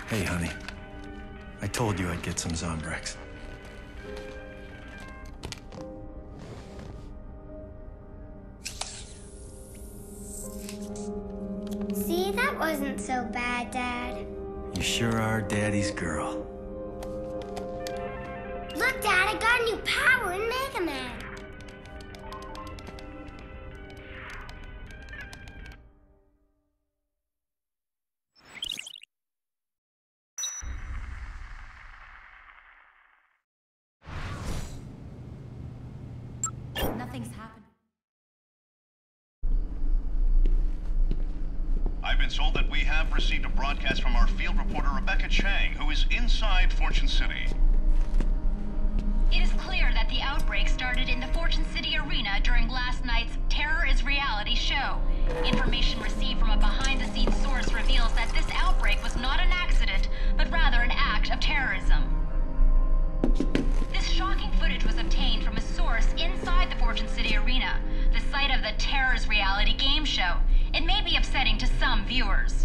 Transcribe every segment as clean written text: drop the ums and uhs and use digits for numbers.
Hey, honey. I told you I'd get some Zombrex. See, that wasn't so bad, Dad. You sure are Daddy's girl. Look, Dad, I got a new power in Mega Man. Nothing's happened. I've been told that we have received a broadcast from our field reporter, Rebecca Chang, who is inside Fortune City. It is clear that the outbreak started in the Fortune City Arena during last night's Terror is Reality show. Information received from a behind-the-scenes source reveals that this outbreak was not an accident, but rather an act of terrorism. This shocking footage was obtained from a source inside the Fortune City Arena, the site of the Terror is Reality game show. It may be upsetting to some viewers.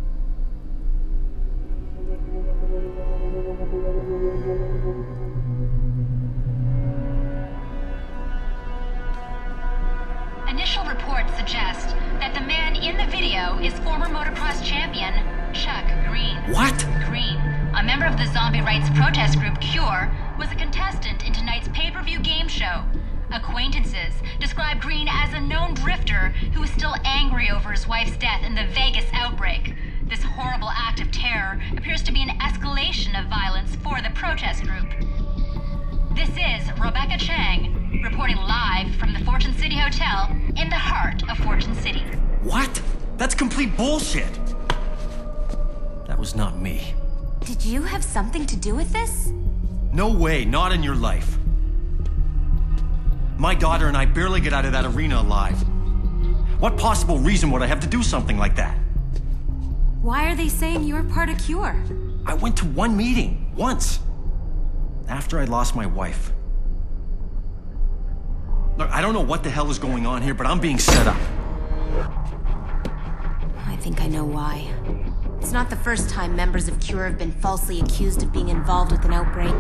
Initial reports suggest that the man in the video is former motocross champion Chuck Green. What? Green, a member of the zombie rights protest group Cure, was a contestant in tonight's pay-per-view game show. Acquaintances describe Green as a known drifter who is still angry over his wife's death in the Vegas outbreak. This horrible act of terror appears to be an escalation of violence for the protest group. This is Rebecca Chang, reporting live from the Fortune City Hotel in the heart of Fortune City. What? That's complete bullshit! That was not me. Did you have something to do with this? No way, not in your life. My daughter and I barely get out of that arena alive. What possible reason would I have to do something like that? Why are they saying you're part of Cure? I went to one meeting, once. After I lost my wife. Look, I don't know what the hell is going on here, but I'm being set up. I think I know why. It's not the first time members of Cure have been falsely accused of being involved with an outbreak.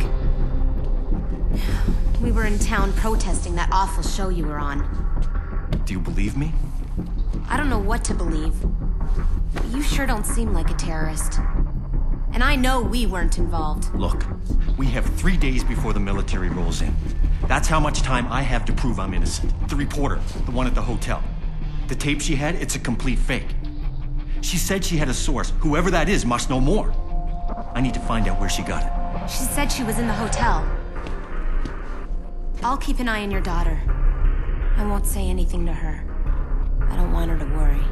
We were in town protesting that awful show you were on. Do you believe me? I don't know what to believe. But you sure don't seem like a terrorist. And I know we weren't involved. Look, we have 3 days before the military rolls in. That's how much time I have to prove I'm innocent. The reporter, the one at the hotel. The tape she had, it's a complete fake. She said she had a source. Whoever that is must know more. I need to find out where she got it. She said she was in the hotel. I'll keep an eye on your daughter. I won't say anything to her. I don't want her to worry.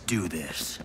do this.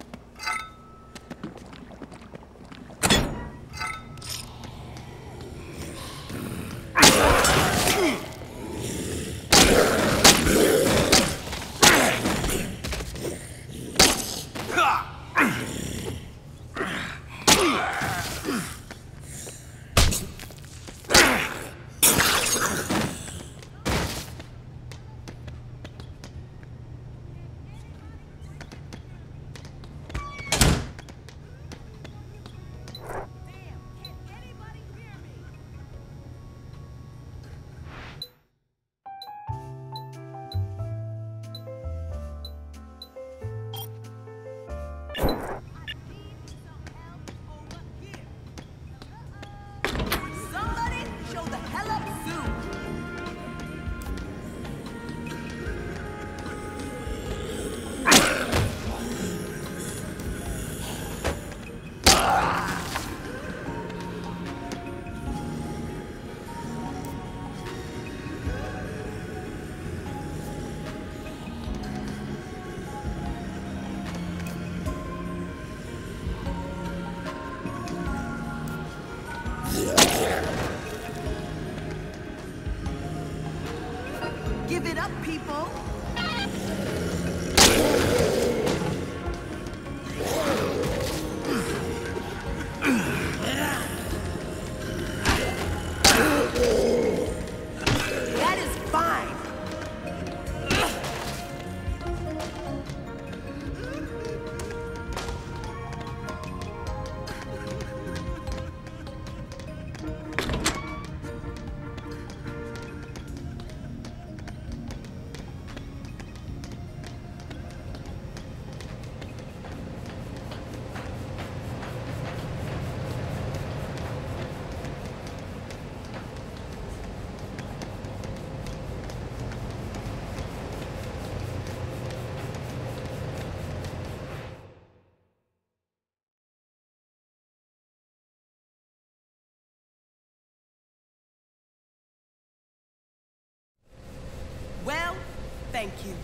Give it up, people! That is fine! Well, thank you.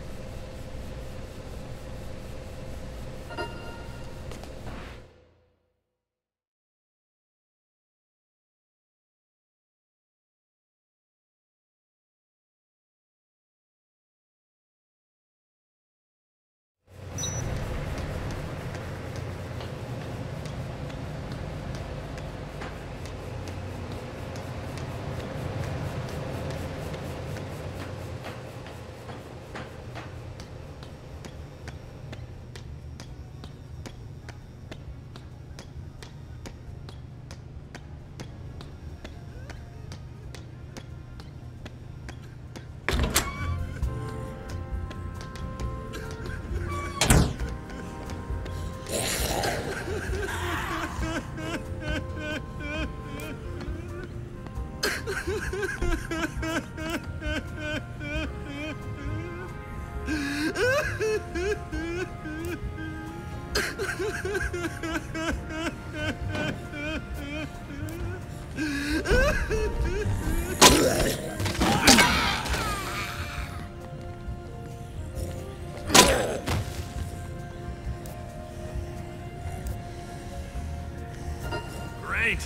Great!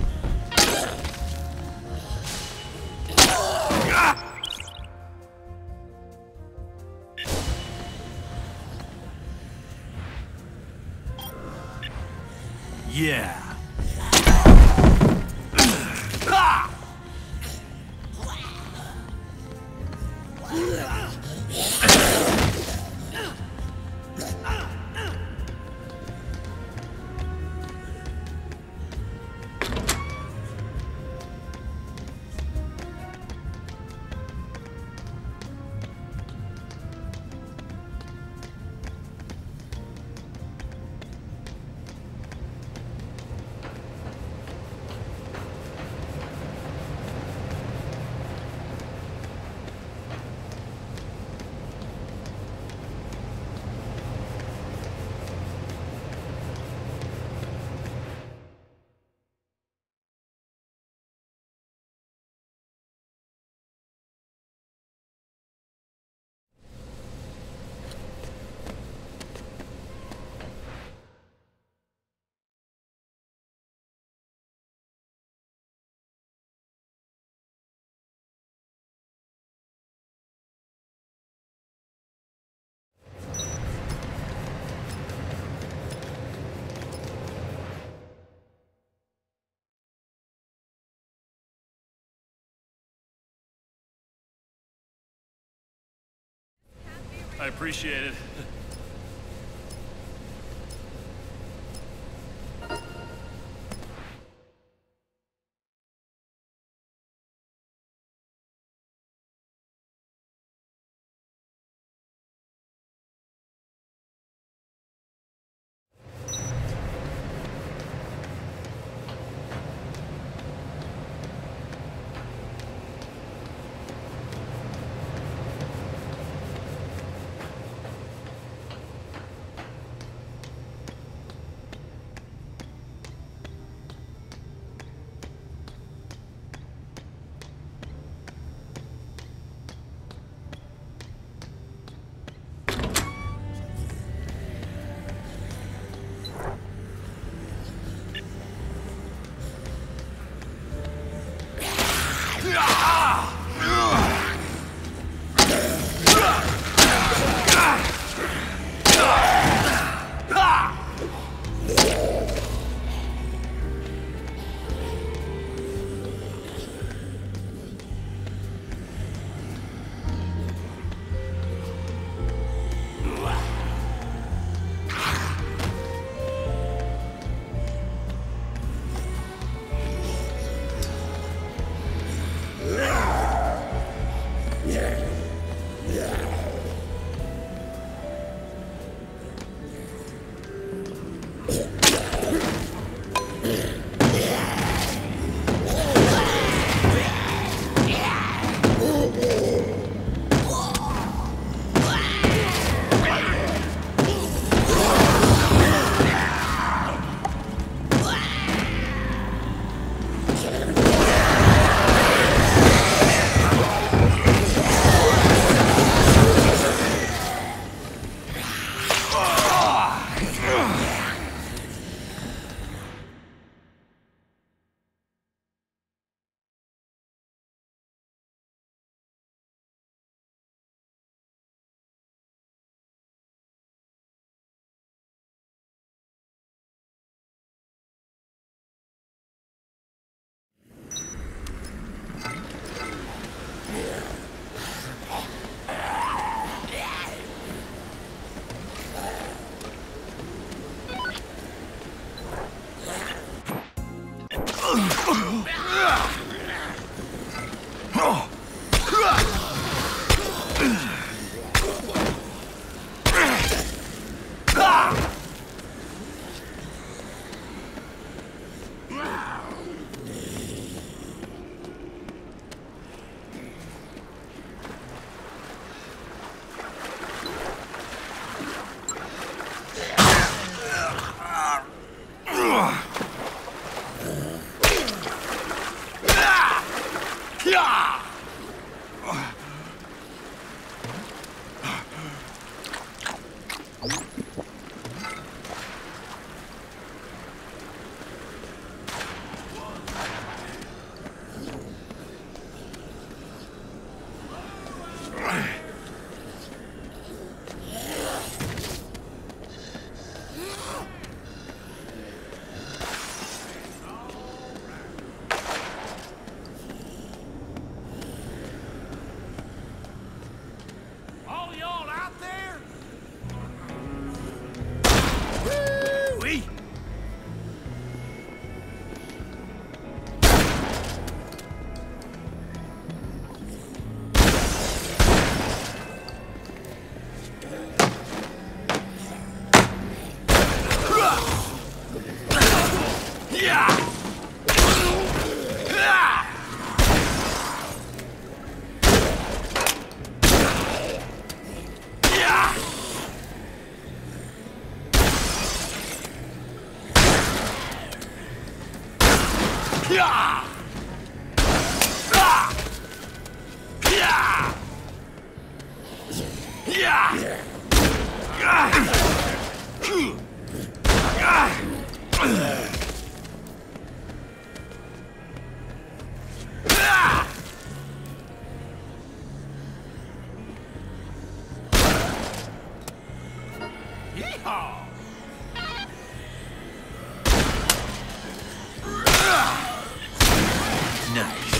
Yeah. I appreciate it.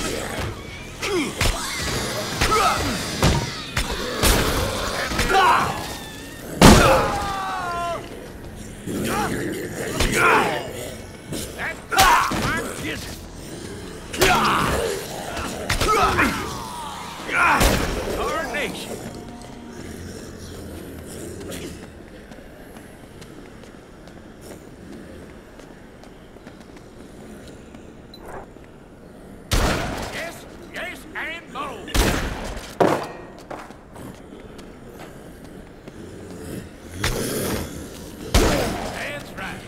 Nice. face. Yes, yes, and no. That's right.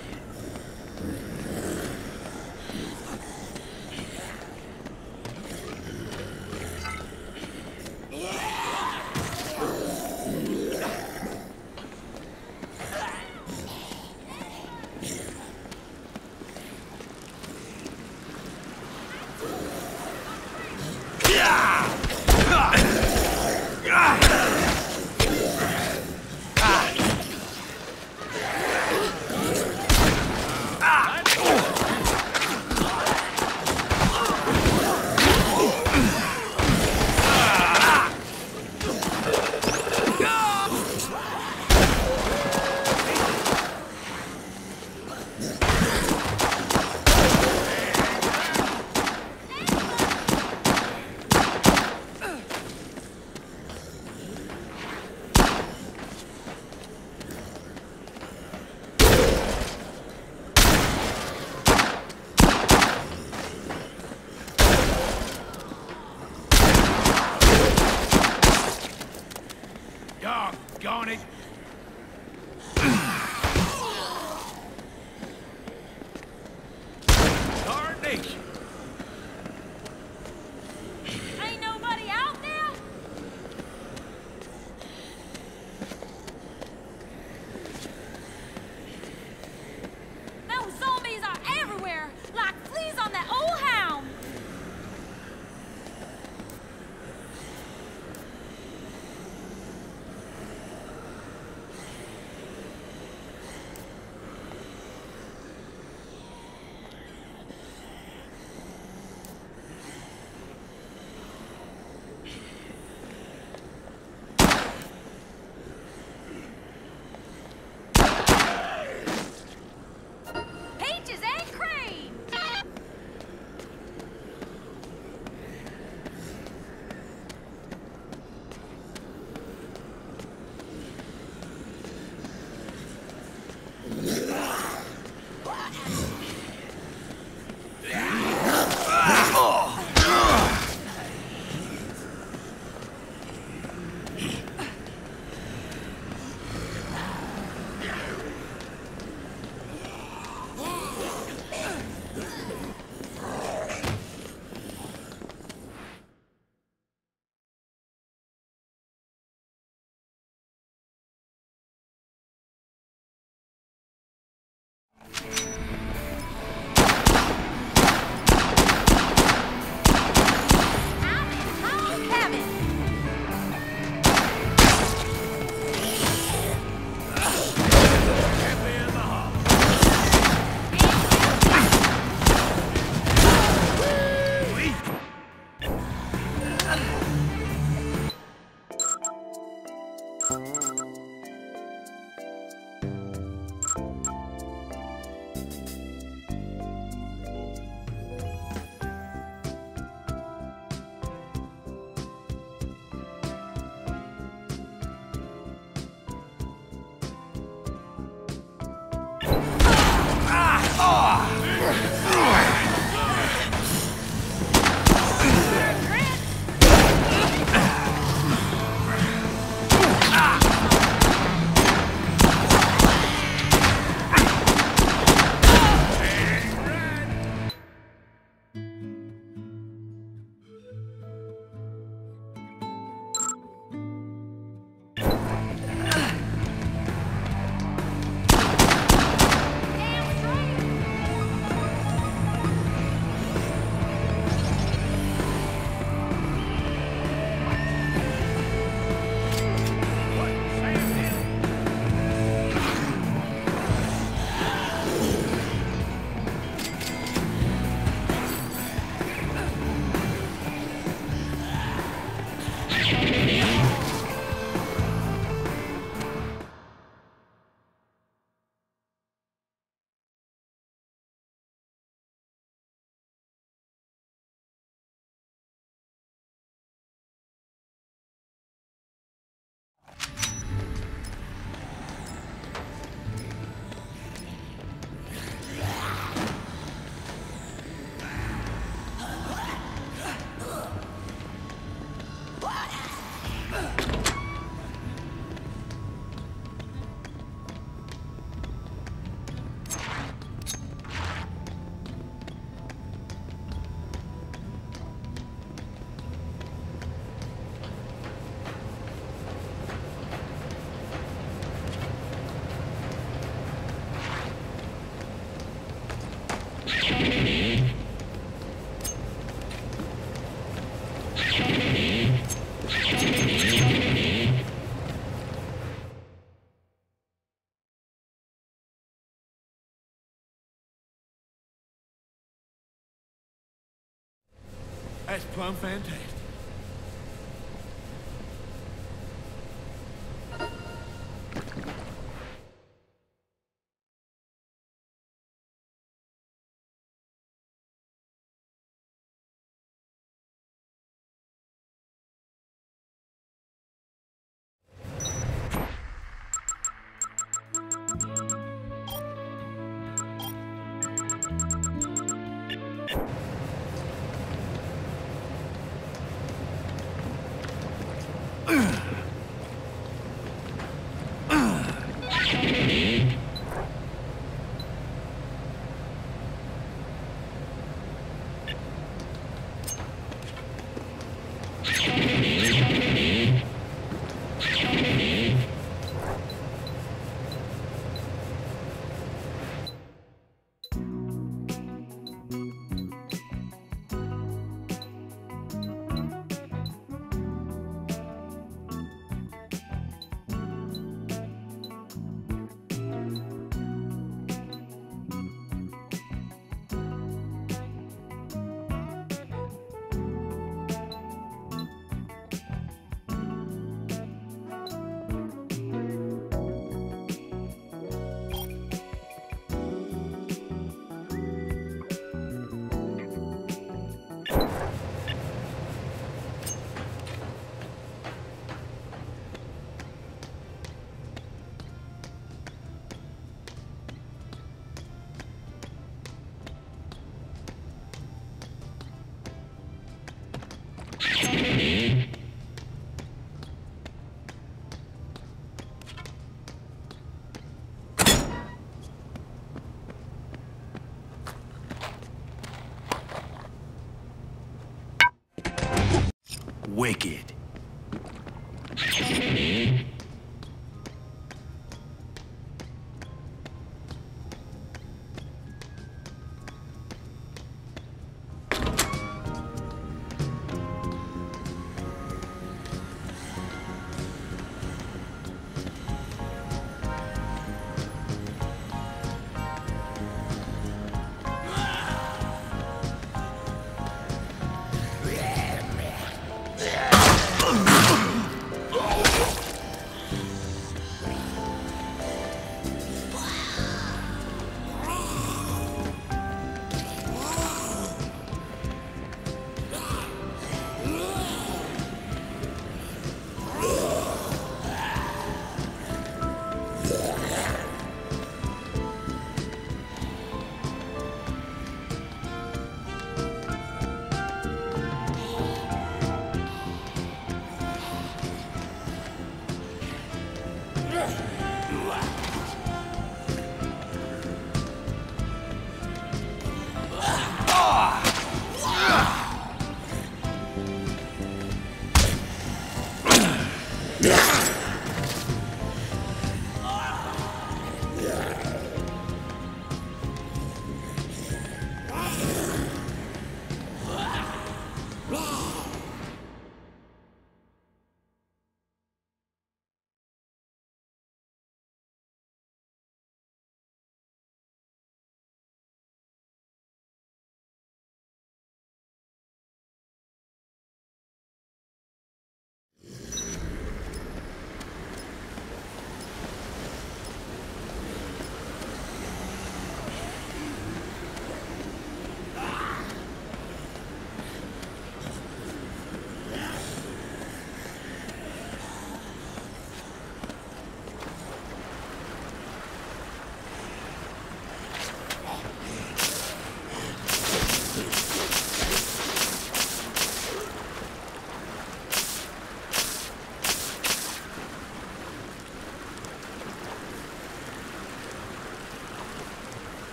That's plumb fantastic. Wicked.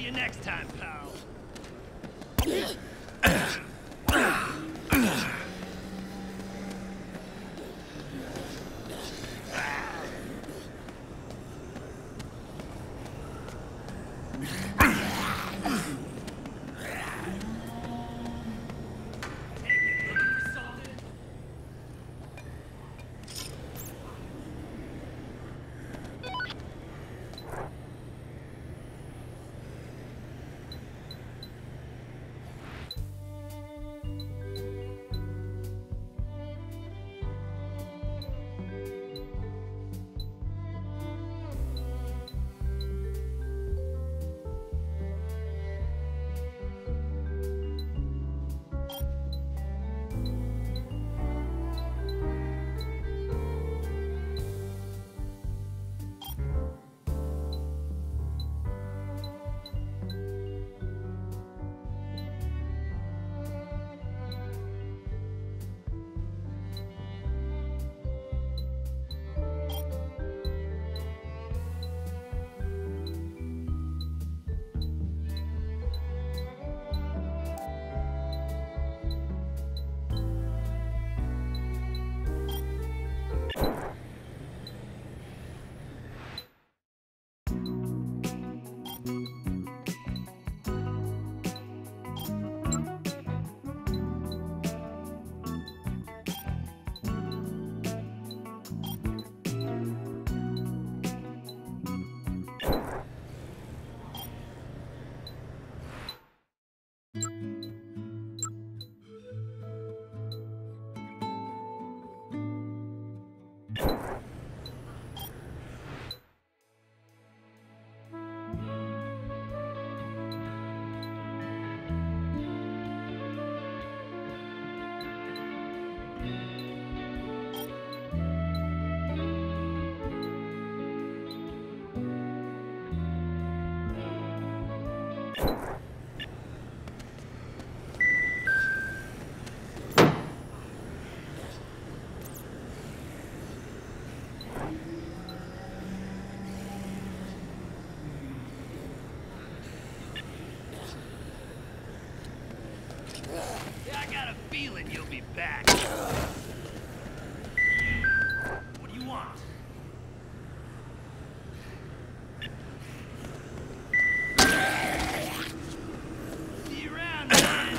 you next time, pal. Feeling you'll be back. What do you want? See you around, man.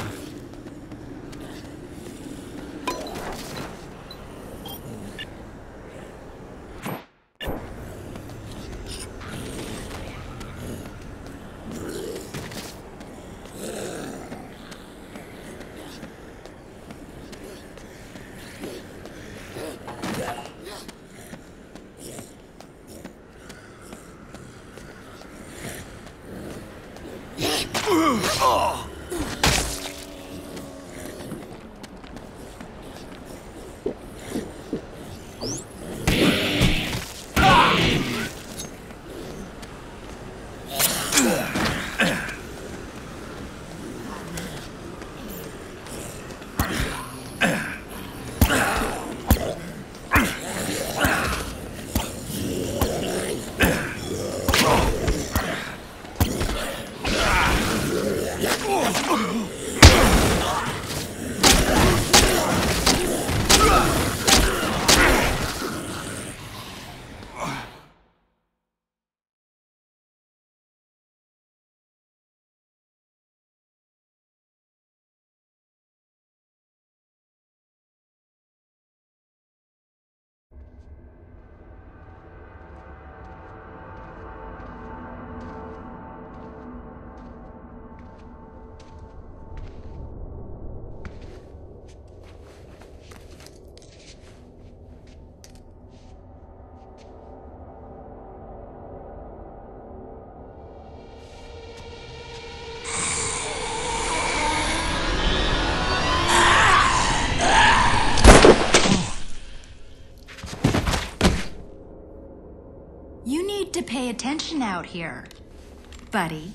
You need to pay attention out here, buddy.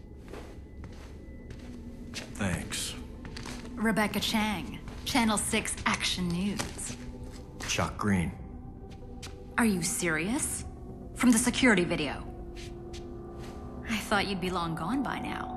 Thanks. Rebecca Chang, Channel 6 Action News. Chuck Green. Are you serious? From the security video. I thought you'd be long gone by now.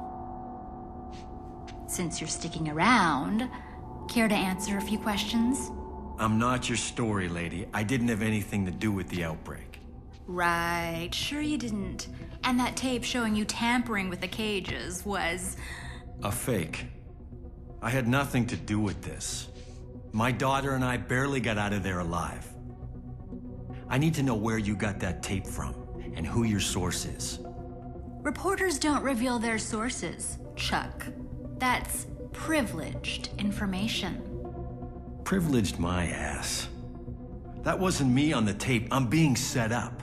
Since you're sticking around, care to answer a few questions? I'm not your story lady. I didn't have anything to do with the outbreak. Right, sure you didn't. And that tape showing you tampering with the cages was... A fake. I had nothing to do with this. My daughter and I barely got out of there alive. I need to know where you got that tape from, and who your source is. Reporters don't reveal their sources, Chuck. That's privileged information. Privileged my ass. That wasn't me on the tape. I'm being set up.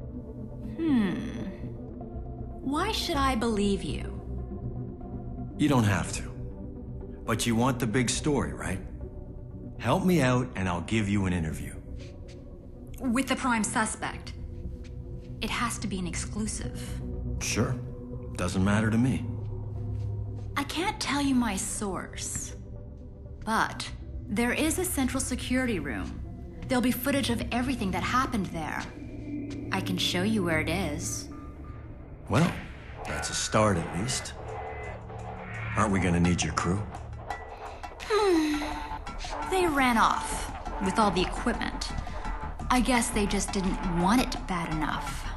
Why should I believe you? You don't have to. But you want the big story, right? Help me out and I'll give you an interview. With the prime suspect. It has to be an exclusive. Sure. Doesn't matter to me. I can't tell you my source, but there is a central security room. There'll be footage of everything that happened there. I can show you where it is. Well, that's a start at least. Aren't we gonna need your crew? They ran off with all the equipment. I guess they just didn't want it bad enough.